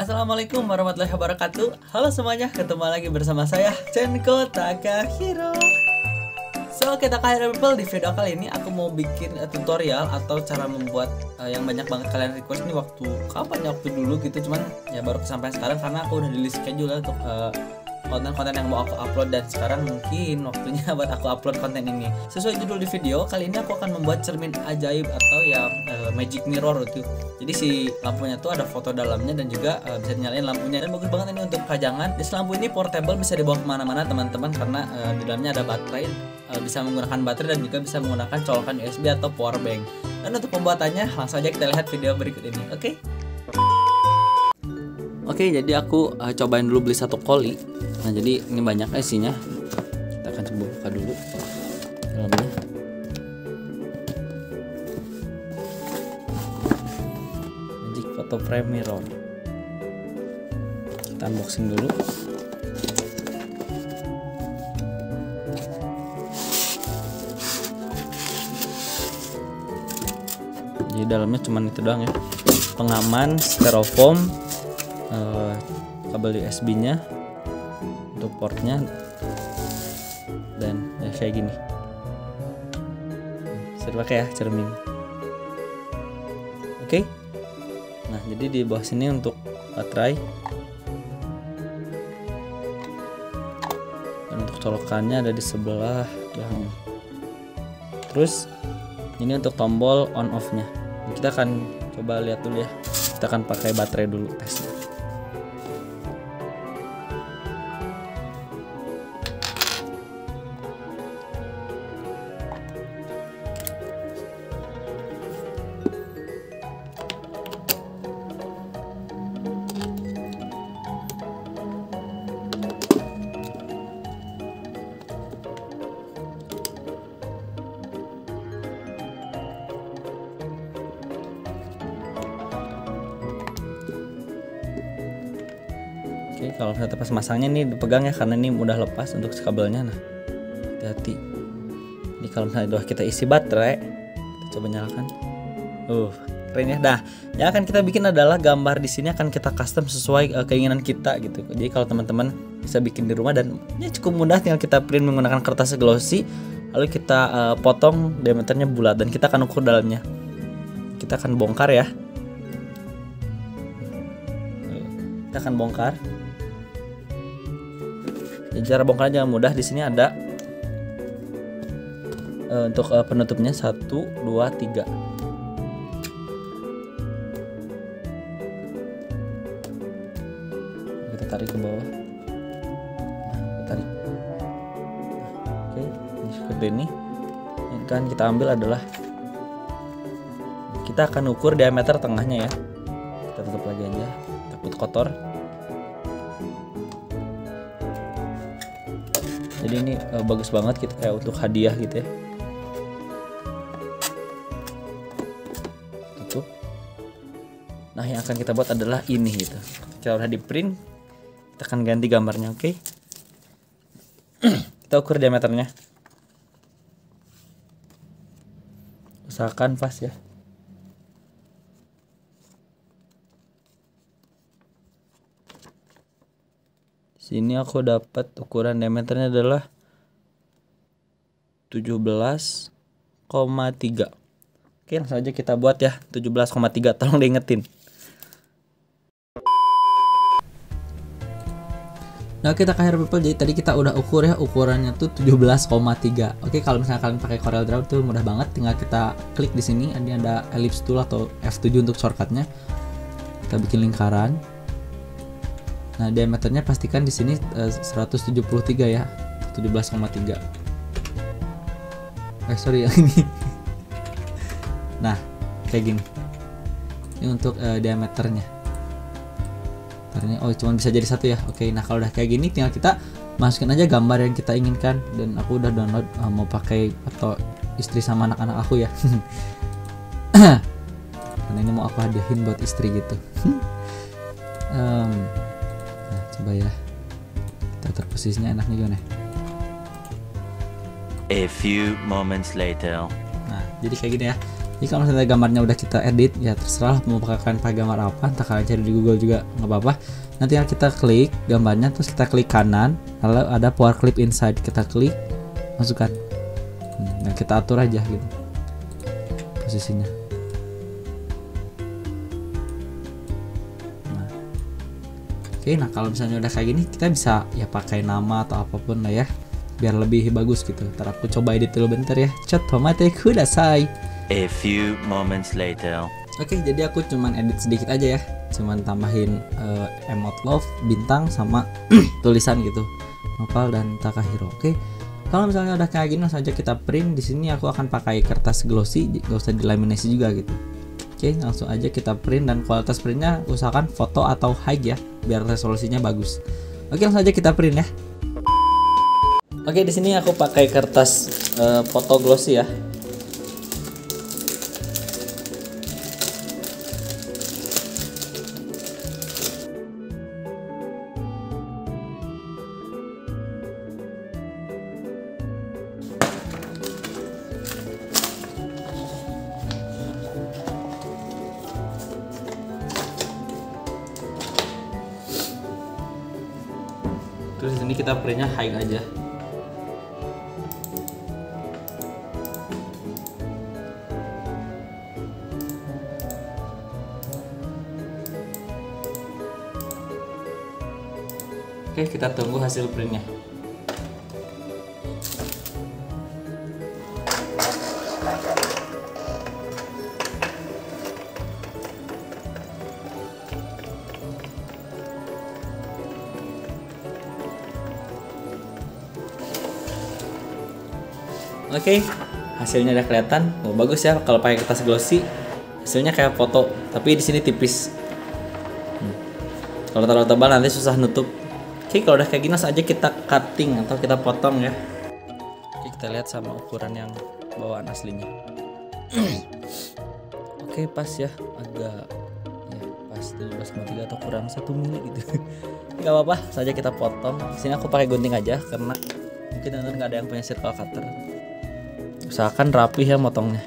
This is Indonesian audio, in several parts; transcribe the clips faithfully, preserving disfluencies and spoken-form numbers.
Assalamualaikum warahmatullahi wabarakatuh. Halo semuanya, ketemu lagi bersama saya Cenko Takahiro. So, kita Takahiro people, di video kali ini aku mau bikin uh, tutorial atau cara membuat uh, yang banyak banget kalian request nih waktu kapan ya waktu dulu gitu, cuman ya baru kesampaian sekarang karena aku udah di list schedule ya untuk uh, konten-konten yang mau aku upload, dan sekarang mungkin waktunya buat aku upload konten ini. Sesuai judul di video kali ini, aku akan membuat cermin ajaib atau ya uh, magic mirror itu. Jadi si lampunya tuh ada foto dalamnya dan juga uh, bisa nyalain lampunya, dan bagus banget ini untuk pajangan. Jadi lampu ini portable, bisa dibawa kemana-mana teman-teman karena uh, di dalamnya ada baterai, uh, bisa menggunakan baterai dan juga bisa menggunakan colokan U S B atau power bank. Dan untuk pembuatannya langsung aja kita lihat video berikut ini. Oke? Okay? Oke, okay, jadi aku uh, cobain dulu beli satu koli. Nah, jadi ini banyak isinya. Kita akan coba buka dulu dalamnya. Magic Photo Frame Mirror. Kita unboxing dulu. Jadi dalamnya cuman itu doang ya. Pengaman, styrofoam, uh, kabel U S B-nya untuk portnya, dan ya kayak gini. Bisa dipakai ya cermin. Oke. Nah, jadi di bawah sini untuk baterai, dan untuk colokannya ada di sebelah belakang. Terus ini untuk tombol on off-nya. Kita akan coba lihat dulu ya. Kita akan pakai baterai dulu tesnya. Oke, kalau misalnya pas masangnya nih dipegang ya, karena ini mudah lepas untuk kabelnya. Nah, hati-hati. Ini kalau misalnya udah kita isi baterai, kita coba nyalakan. Uh, keren ya. Nah, yang akan kita bikin adalah gambar di sini akan kita custom sesuai uh, keinginan kita gitu. Jadi kalau teman-teman bisa bikin di rumah, dan ya cukup mudah, tinggal kita print menggunakan kertas glossy, lalu kita uh, potong diameternya bulat, dan kita akan ukur dalamnya. Kita akan bongkar ya. Kita akan bongkar. Jadi cara bongkarnya jangan mudah. Di sini ada uh, untuk uh, penutupnya satu, dua, tiga. Kita tarik ke bawah. Nah, kita tarik. Oke, ini seperti ini. Yang akan kita ambil adalah, kita akan ukur diameter tengahnya ya. Kita tutup lagi aja, takut kotor. Jadi ini uh, bagus banget kita kayak untuk hadiah gitu ya. Tutup. Nah, yang akan kita buat adalah ini gitu. Kita udah di print, kita akan ganti gambarnya, oke? Okay? Kita ukur diameternya. Usahakan pas ya. Sini aku dapat ukuran diameternya adalah tujuh belas koma tiga. Oke, langsung aja kita buat ya, tujuh belas koma tiga, tolong diingetin. Nah, kita Takahiro people, jadi tadi kita udah ukur ya, ukurannya tuh tujuh belas koma tiga. Oke, kalau misalnya kalian pakai Corel Draw tuh mudah banget, tinggal kita klik di sini, ini ada ellipse tool atau F tujuh untuk shortcutnya. Kita bikin lingkaran. Nah, diameternya pastikan di sini uh, seratus tujuh puluh tiga ya, tujuh belas koma tiga. Eh sorry yang ini. Nah, kayak gini. Ini untuk uh, diameternya. Diameternya, oh cuma bisa jadi satu ya. Oke, nah kalau udah kayak gini, tinggal kita masukin aja gambar yang kita inginkan. Dan aku udah download, uh, mau pakai foto istri sama anak-anak aku ya. Karena ini mau aku hadiahin buat istri gitu. um, Coba ya, kita atur posisinya enaknya gimana? A few moments later. Nah, jadi kayak gini ya. Jadi kalau misalnya gambarnya udah kita edit, ya terserah mau pakai pakai gambar apa, entah kalian cari di Google juga nggak apa-apa. Nanti kita klik gambarnya, terus kita klik kanan, lalu ada power clip inside, kita klik, masukkan. Nah kita atur aja gitu posisinya. Nah, oke, nah kalau misalnya udah kayak gini, kita bisa ya pakai nama atau apapun lah ya, biar lebih bagus gitu. Ntar aku coba edit dulu bentar ya. Chotomate kudasai. A few moments later. Oke, jadi aku cuman edit sedikit aja ya, cuman tambahin uh, emote love, bintang, sama tulisan gitu, Nopal dan Takahiro. Oke, kalau misalnya udah kayak gini, langsung aja kita print. Di sini aku akan pakai kertas glossy, gak usah dilaminasi juga gitu. Oke, langsung aja kita print, dan kualitas printnya usahakan foto atau high ya, biar resolusinya bagus. Oke, langsung aja kita print ya. Oke, di sini aku pakai kertas uh, foto glossy ya. Terus di sini kita printnya high aja. Oke, kita tunggu hasil printnya. Oke, hasilnya udah kelihatan. Oh, bagus ya kalau pakai kertas glossy. Hasilnya kayak foto, tapi di sini tipis. Hmm. Kalau terlalu tebal nanti susah nutup. Oke, kalau udah kayak gini langsung aja kita cutting atau kita potong ya. Oke, kita lihat sama ukuran yang bawaan aslinya. Oke, pas ya, agak ya pas tujuh belas koma tiga atau kurang satu mili gitu. Gak apa-apa, saja kita potong. Di sini aku pakai gunting aja karena mungkin nanti nggak ada yang punya circle cutter. Usahakan rapi ya motongnya.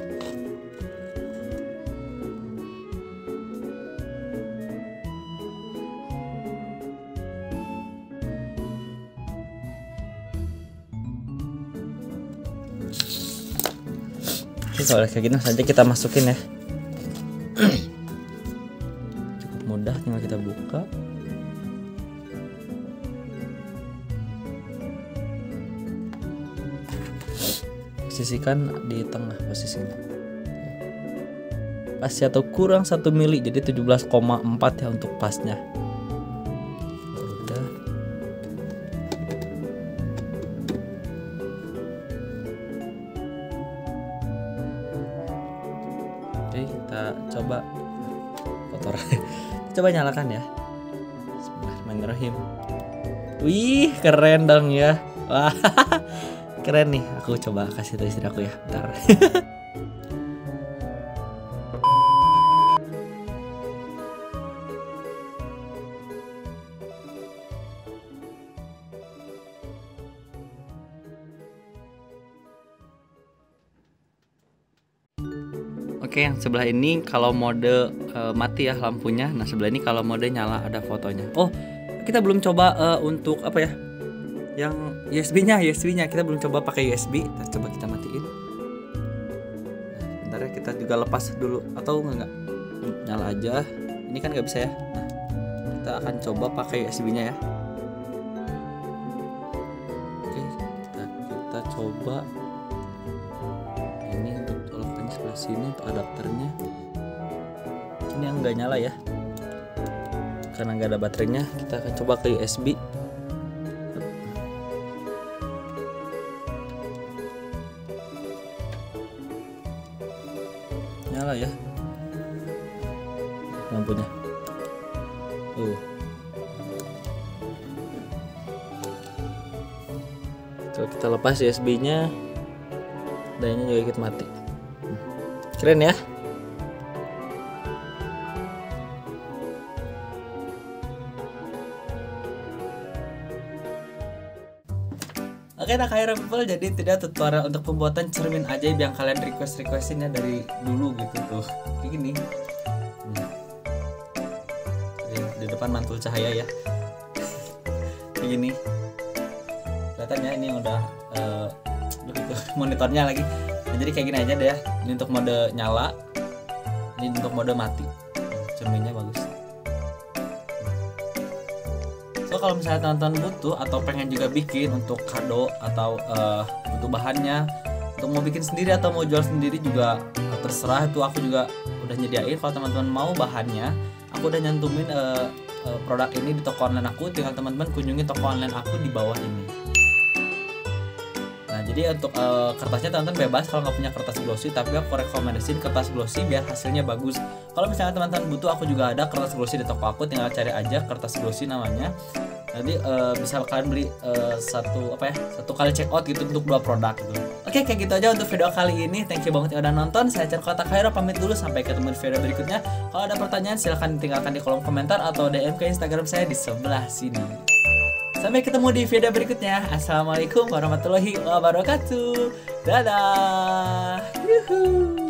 Oke, kalau kayak gini saja kita masukin ya. Cukup mudah, tinggal kita buka. Posisikan di tengah posisinya. Pas atau kurang satu mili, jadi tujuh belas koma empat ya untuk pasnya. Udah. Oke, kita coba kotor. Coba nyalakan ya. Bismillahirrahmanirrahim. Wih, keren dong ya. Wah. Keren nih, aku coba kasih tahu istri aku ya, bentar. Oke, yang sebelah ini kalau mode uh, mati ya lampunya. Nah, sebelah ini kalau mode nyala ada fotonya. Oh, kita belum coba uh, untuk apa ya? Yang U S B-nya, U S B-nya kita belum coba pakai U S B. Nah, coba kita matiin. Nah, bentar ya, kita juga lepas dulu atau enggak? Nyala aja. Ini kan nggak bisa ya. Nah, kita akan coba pakai U S B-nya ya. Oke, kita kita coba. Ini untuk colokannya sebelah sini untuk adapternya. Ini yang nggak nyala ya. Karena nggak ada baterainya, kita akan coba ke U S B. Nyala ya lampunya. Uh. Coba kita lepas U S B-nya, dayanya juga ikut mati. Keren ya. Oke, Oke, nah Hero People, jadi tidak tutorial untuk pembuatan cermin ajaib yang kalian request requestin ya dari dulu gitu tuh. Kayak gini. Hmm. Jadi, di depan mantul cahaya ya. Kayak gini. Kelihatannya ini udah uh, gitu, monitornya lagi. Nah, jadi kayak gini aja deh ya. Ini untuk mode nyala. Ini untuk mode mati. Cerminnya bagus. So kalau misalnya teman-teman butuh atau pengen juga bikin untuk kado atau uh, butuh bahannya untuk mau bikin sendiri atau mau jual sendiri juga uh, terserah, itu aku juga udah nyediain. Kalau teman-teman mau bahannya, aku udah nyantumin uh, uh, produk ini di toko online aku. Tinggal teman-teman kunjungi toko online aku di bawah ini. Nah jadi untuk uh, kertasnya teman-teman bebas kalau nggak punya kertas glossy, tapi aku rekomendasiin kertas glossy biar hasilnya bagus. Kalau misalnya teman-teman butuh, aku juga ada kertas glossy di toko aku, tinggal cari aja kertas glossy namanya. Nanti uh, bisa kalian beli uh, satu apa ya satu kali check out gitu untuk dua produk gitu. Oke, kayak gitu aja untuk video kali ini. Thank you banget yang udah nonton. Saya Cenko Takahiro pamit dulu, sampai ketemu di video berikutnya. Kalau ada pertanyaan silahkan tinggalkan di kolom komentar atau D M ke Instagram saya di sebelah sini. Sampai ketemu di video berikutnya. Assalamualaikum warahmatullahi wabarakatuh. Dadah. Yuhuu.